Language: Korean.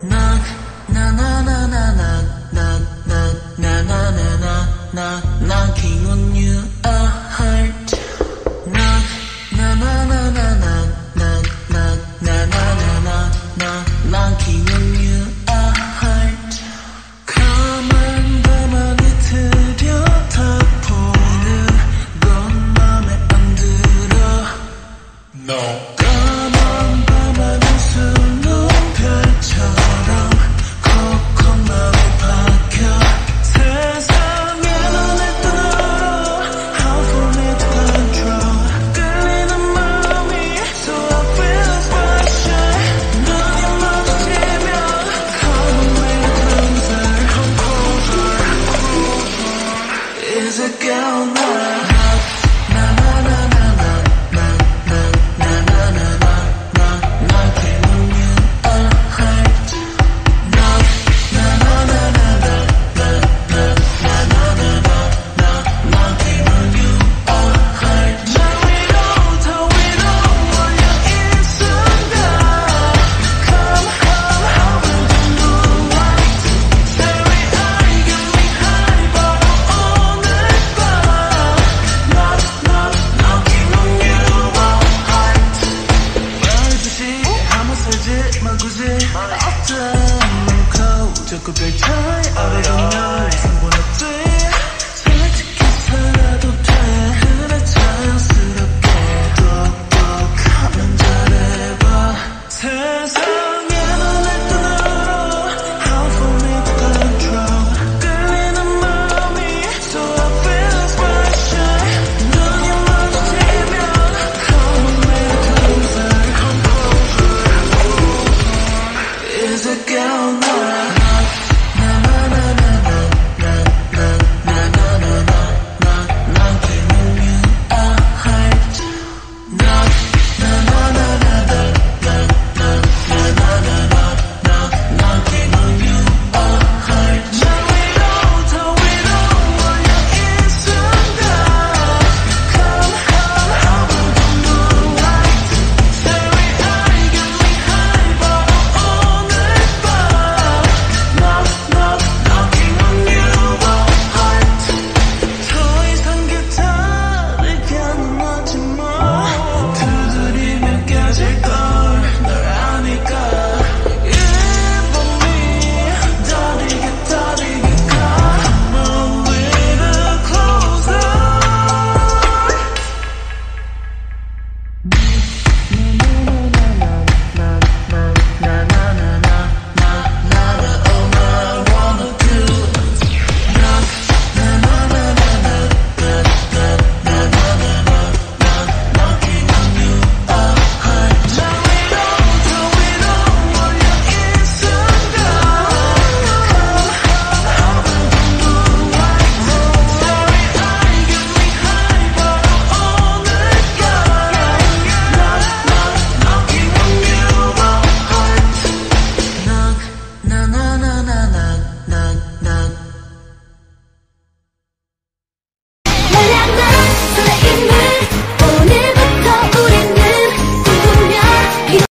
Knocking on your heart. Knocking on your heart. 가만히 들여다보는 건 맘에 안 들어. No. 까만 밤하늘 수능별처럼 콕콕 맘에 박혀. 세상에 눈을 떠나러 How for me to control. 끌리는 마음이 So I feel special. 눈이 마주치면 Come with closer. Is it girl now? 별 차이 알아보면 상관없지. 솔직히 살아도 돼. 그래 자연스럽게 똑똑하면 잘해봐. 세상